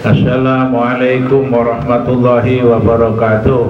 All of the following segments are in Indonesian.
Assalamualaikum warahmatullahi wabarakatuh.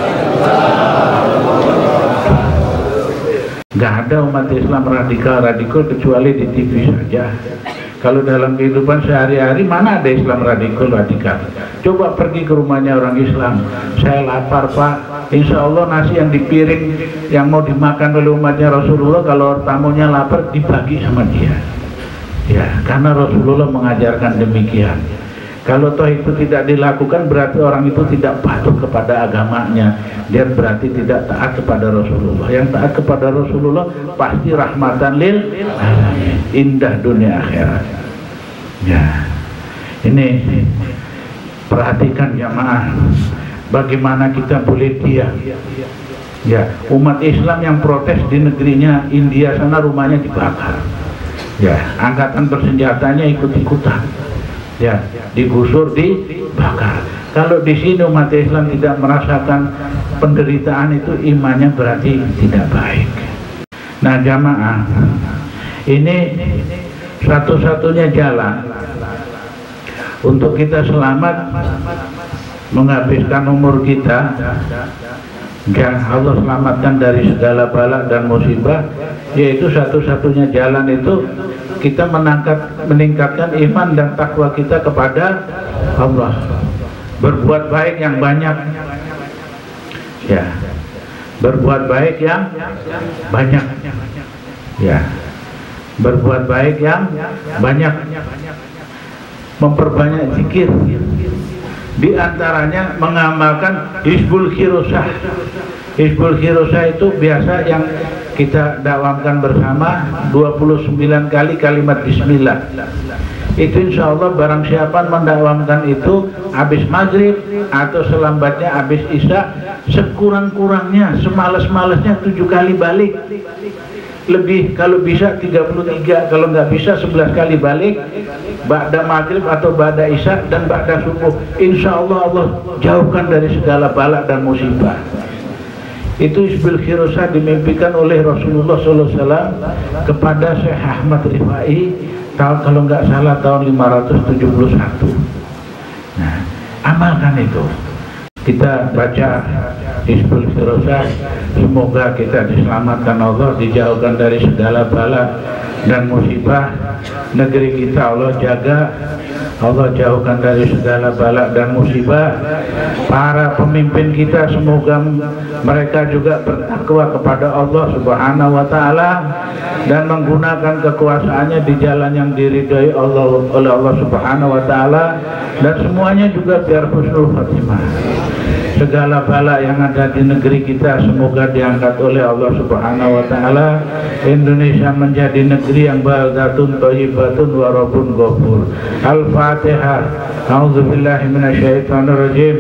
Gak ada umat Islam radikal kecuali di TV saja. Kalau dalam kehidupan sehari-hari mana ada Islam radikal? Coba pergi ke rumahnya orang Islam. Saya lapar Pak, insya Allah nasi yang di piring yang mau dimakan oleh umatnya Rasulullah, kalau tamunya lapar dibagi sama dia. Ya, karena Rasulullah mengajarkan demikian. Kalau toh itu tidak dilakukan, berarti orang itu tidak patuh kepada agamanya. Dia berarti tidak taat kepada Rasulullah. Yang taat kepada Rasulullah pasti rahmatan lil alamin, indah dunia akhirat. Ya, ini perhatikan jamaah, bagaimana kita boleh diam. Ya, umat Islam yang protes di negerinya India sana rumahnya dibakar. Ya, angkatan bersenjatanya ikut-ikutan. Ya, digusur, dibakar. Kalau di sini umat Islam tidak merasakan penderitaan itu, imannya berarti tidak baik. Nah jamaah, ini satu-satunya jalan untuk kita selamat menghabiskan umur kita, dan Allah selamatkan dari segala bala dan musibah, yaitu satu-satunya jalan itu kita meningkatkan iman dan takwa kita kepada Allah, berbuat baik yang banyak. Ya, berbuat baik yang banyak. Ya, berbuat baik yang banyak, memperbanyak zikir, di antaranya mengamalkan Hizbul Khirosah. Hizbul Khirosah itu biasa yang kita dakwamkan bersama 29 kali kalimat bismillah. Itu insya Allah barang siapa mendakwamkan itu habis maghrib atau selambatnya habis isya, sekurang-kurangnya semales-malesnya 7 kali balik. Lebih kalau bisa 33, kalau nggak bisa 11 kali balik, ba'da maghrib atau ba'da isya dan ba'da subuh. Insya Allah Allah jauhkan dari segala bala dan musibah. Itu Hizbul Khirosah dimimpikan oleh Rasulullah SAW kepada Syekh Ahmad Rifai kalau nggak salah tahun 571. Nah, amalkan itu. Kita baca Hizbul Khirosah, semoga kita diselamatkan Allah, dijauhkan dari segala bala dan musibah. Negeri kita Allah jaga, Allah jauhkan dari segala bala dan musibah. Para pemimpin kita semoga mereka juga bertakwa kepada Allah Subhanahu wa taala dan menggunakan kekuasaannya di jalan yang diridhai Allah oleh Allah Subhanahu wa taala, dan semuanya juga biar husnul khatimah. Segala bala yang ada di negeri kita semoga diangkat oleh Allah Subhanahu wa taala. Indonesia menjadi negeri yang baldatun thayyibatun wa rabbun ghafur. Al-Fatihah. A'udzubillahi minasyaitonir rajim.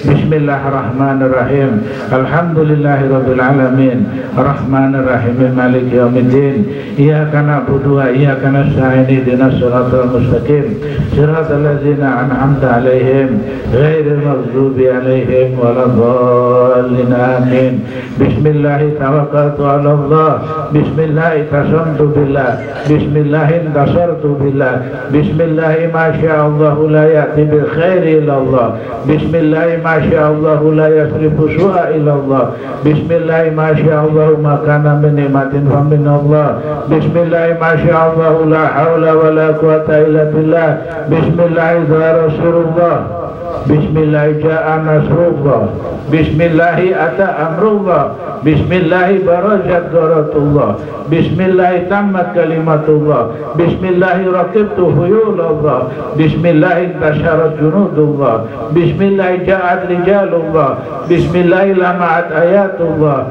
Bismillahirrahmanirrahim. Alhamdulillahirabbil alamin. Arrahmanir rahim. Maliki yaumiddin. Iyyaka na'budu wa iyyaka nasta'in. Ihdinas siratal mustaqim. Siratal ladzina an'amta 'alaihim ghairil maghdubi 'alaihim waladdallin. Amin. Bismillahi tawakkaltu 'ala Allah. Bismillahi tasamtu billah. Bismillahi intasartu billah. Bismillahi masyaallah la ya'ti bil khairi illa Allah. Bismillahi masyaallah la yasrifu su'a illa Allah. Bismillahi masyaallah ma kana min ni'matin fa min Allah. Bismillahi masyaallah la haula wa la quwata illa billah. Bismillahi Rasulullah. Bismillahi ja'a nasrullah. Bismillahi ata amrullah. Bismillahi barazat daratullah. Bismillahi tammat kalimatullah. Bismillahi raqibtu huyulallah. Bismillahi intasharat junudullah. Bismillahi ja'at rijalullah. Bismillahi lama'at ayatullah.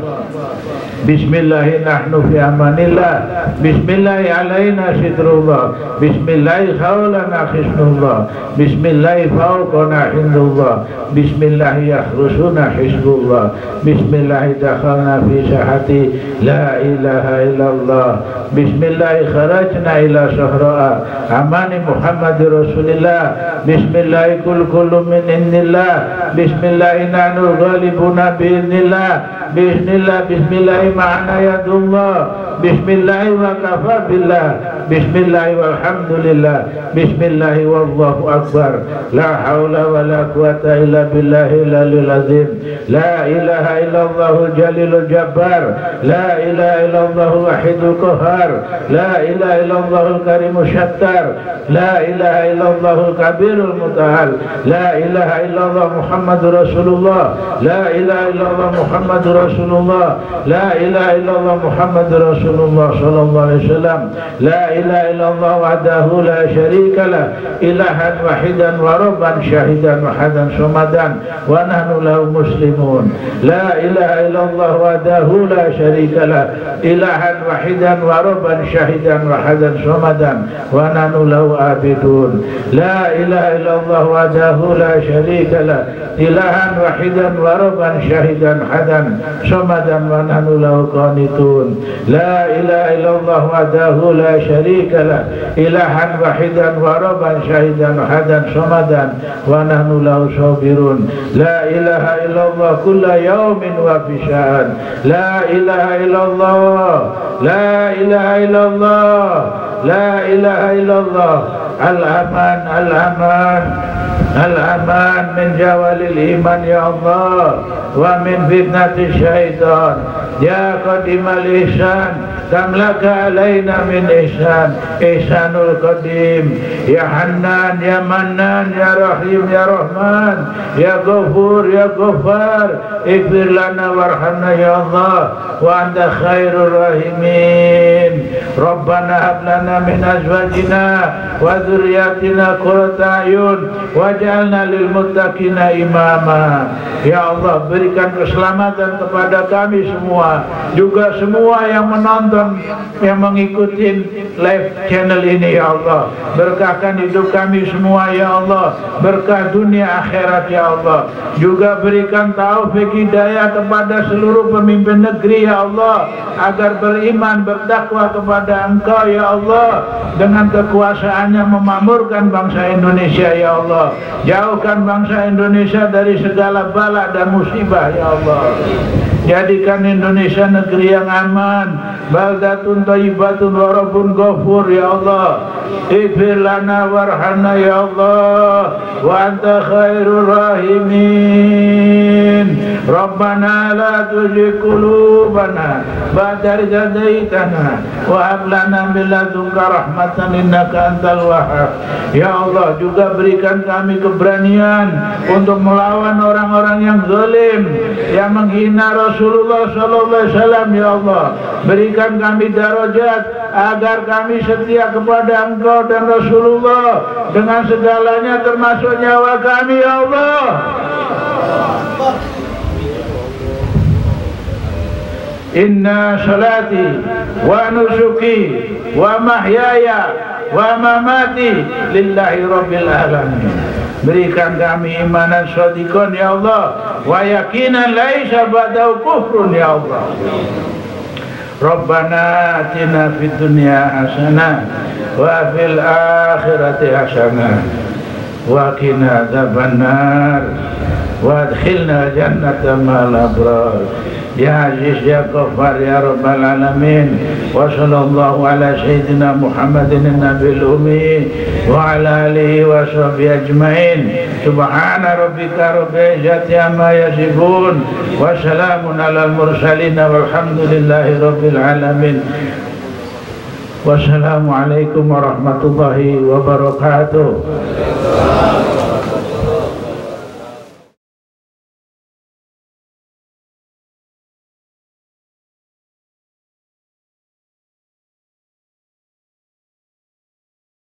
Bismillahi nahnu fi amanillah. Bismillahi alaina sitrullah. Bismillahi khawlana khisnullah. Bismillahi fawqana hindullah. Bismillahi yahrusuna hizbullah. Bismillahi dakhalna fi sahati la ilaha illallah. Bismillahi kharajna ila sahra'a amani Muhammadir Rasulillah. Bismillahi kullu min indillah. Bismillahi nahnu ghalibuna bi'idnillah. Bismillah, bismillahi ma'ana yadullah. Bismillah wa kafa billah, Bismillah walhamdulillah, Bismillah wallahu akbar, la haula wa la quwata illa billahil aliyil azim, la ilaha illallah jalilul jabbar, la ilaha illallah wahidul qahar, la ilaha illallah karimul syattar, la ilaha illallah kabirul mutahal, la ilaha illallah Muhammadur Rasulullah, la ilaha illallah Muhammadur Rasulullah, la ilaha illallah Muhammadur Rasulullah sallallahu alaihi wasallam, la ilaha illallah wahdahu la syarika lah, ilahan wahidan wa rabban syahidan wahadan somadan wa nahnu lahu muslimun, la ilaha illallah wahdahu la syarika lah, ilahan wahidan wa rabban syahidan wahadan somadan wa nahnu lahu abidun, la ilaha illallah wahdahu la syarika lah, ilahan wahidan wa rabban syahidan hadan somadan wa nahnu lahu qanitun, la ilaha illallah wahdahu la syarika lah, ilahan wahidan wa rabban syahidan hadan somadan wa nahnu lahu sabirun, la ilaha illallah kulla yaumin wa fi sya'an, la ilaha illallah, la ilaha illallah, la ilaha illallah, al-aman, al-aman, al-aman min jawalil iman ya Allah wa min fitnati syaitan, ya qadimal ihsan tamlaka alaina min ihsan, ihsanul qadim, ya Hannan, ya Mannan, ya Rahim, ya Rahman, ya Ghafur, ya Ghaffar, ighfir lana warhamna ya Allah wa anta khairur rahimin, Rabbana hab lana min azwajina wa dzurriyyatina qurrata a'yun waj'alna lil muttaqina imama. Ya Allah, berikan keselamatan kepada kami semua, juga semua yang menonton, yang mengikuti live channel ini ya Allah. Berkahkan hidup kami semua ya Allah, berkah dunia akhirat ya Allah. Juga berikan taufik hidayah kepada seluruh pemimpin negeri ya Allah, agar beriman bertakwa kepada Engkau ya Allah, dengan kekuasaannya memakmurkan bangsa Indonesia ya Allah. Jauhkan bangsa Indonesia dari segala bala dan musibah ya Allah. Jadikan Indonesia negeri yang aman, baldatun thayyibatun wa rabbun ghafur ya Allah. Ighfir lana warhamna ya Allah wa anta khairur rahimin. Rabbana la tuzigh qulubana ba'da idh hadaitana wa hab lana min ladunka rahmatan innaka antal wahhab. Ya Allah, juga berikan kami keberanian untuk melawan orang-orang yang zalim, yang menghina Rasulullah sallallahu alaihi wasallam ya Allah. Berikan kami darajat agar kami setia kepada Engkau dan Rasulullah dengan segalanya termasuk nyawa kami ya Allah. Inna salati wa nusuki wa mahyaya wa mamati lillahi rabbil alamin. Berikan kami imanan shadiqan ya Allah, wa yakinan laisa ba'dahu kufrun ya Allah. Rabbana atina fid dunya hasanah wa fil akhirati hasanah wa qina adzabannar wa adkhilna jannata ma'al abrar. Ya Aziz ya Ghaffar ya Rabbal Alamin. Wa sallallahu ala sayyidina Muhammadin nabil ummi wa ala alihi wa sahbihi ajmain. Subhana rabbika rabbil izzati amma yasifun wa salamun alal mursalin walhamdulillahi rabbil alamin. Wassalamualaikum warahmatullahi wabarakatuh.